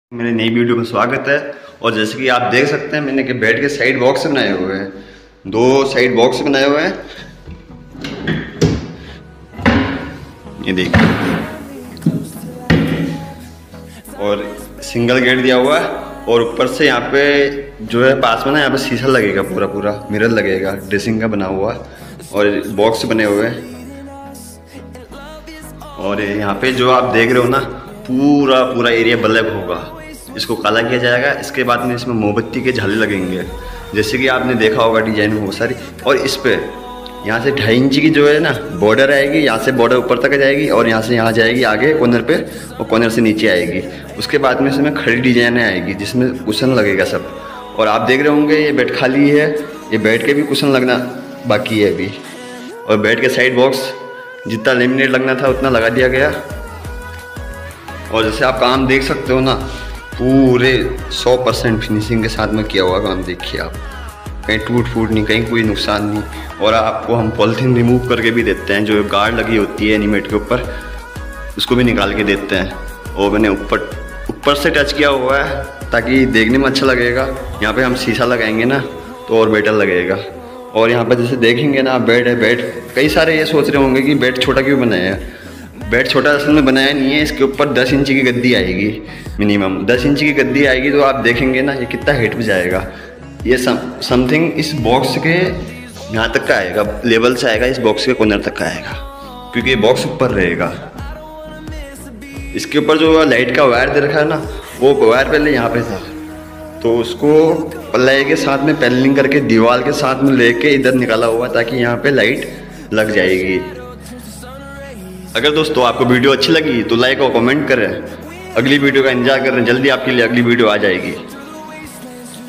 मेरी नई वीडियो में स्वागत है। और जैसे कि आप देख सकते हैं मैंने कि बेड के साइड बॉक्स बनाए हुए हैं, दो साइड बॉक्स बनाए हुए हैं। ये देखिए, और सिंगल गेट दिया हुआ है और ऊपर से यहाँ पे जो है पास में ना यहाँ पे शीशा लगेगा, पूरा पूरा मिरर लगेगा, ड्रेसिंग का बना हुआ और बॉक्स बने हुए हैं। और यहाँ पे जो आप देख रहे हो ना पूरा पूरा एरिया बल्ब होगा, इसको काला किया जाएगा। इसके बाद में इसमें मोमबत्ती के झाले लगेंगे, जैसे कि आपने देखा होगा डिजाइन में बहुत सारी। और इस पे यहाँ से 2.5 इंच की जो है ना बॉर्डर आएगी, यहाँ से बॉर्डर ऊपर तक जाएगी और यहाँ से यहाँ जाएगी आगे कॉर्नर पे और कॉर्नर से नीचे आएगी। उसके बाद में इसमें खड़ी डिजाइनें आएगी जिसमें कुशन लगेगा सब। और आप देख रहे होंगे ये बेड खाली है, ये बेड के भी कुशन लगना बाकी है अभी। और बेड के साइड बॉक्स जितना लेमिनेट लगना था उतना लगा दिया गया। और जैसे आप काम देख सकते हो ना पूरे 100% फिनिशिंग के साथ में किया हुआ काम देखिए आप, कहीं टूट फूट नहीं, कहीं कोई नुकसान नहीं। और आपको हम पॉलिथीन रिमूव करके भी देते हैं, जो गार्ड लगी होती है एनिमेट के ऊपर उसको भी निकाल के देते हैं। और मैंने ऊपर से टच किया हुआ है ताकि देखने में अच्छा लगेगा। यहाँ पे हम शीशा लगाएंगे ना तो और बेटर लगेगा। और यहाँ पर जैसे देखेंगे ना बेड है, बेड कई सारे ये सोच रहे होंगे कि बेड छोटा क्यों बनाया है। बेड छोटा असल में बनाया नहीं है, इसके ऊपर 10 इंच की गद्दी आएगी, मिनिमम 10 इंच की गद्दी आएगी। तो आप देखेंगे ना ये कितना हाइट पे जाएगा, ये समथिंग इस बॉक्स के यहाँ तक का आएगा, लेवल से आएगा, इस बॉक्स के कॉर्नर तक का आएगा, क्योंकि ये बॉक्स ऊपर रहेगा। इसके ऊपर जो लाइट का वायर दे रखा है ना वो वायर पहले यहाँ पे था, तो उसको प्लाई के साथ में पैनलिंग करके दीवार के साथ में लेके इधर निकाला हुआ ताकि यहाँ पे लाइट लग जाएगी। अगर दोस्तों आपको वीडियो अच्छी लगी तो लाइक और कमेंट करें। अगली वीडियो का इंतजार करें, जल्दी आपके लिए अगली वीडियो आ जाएगी।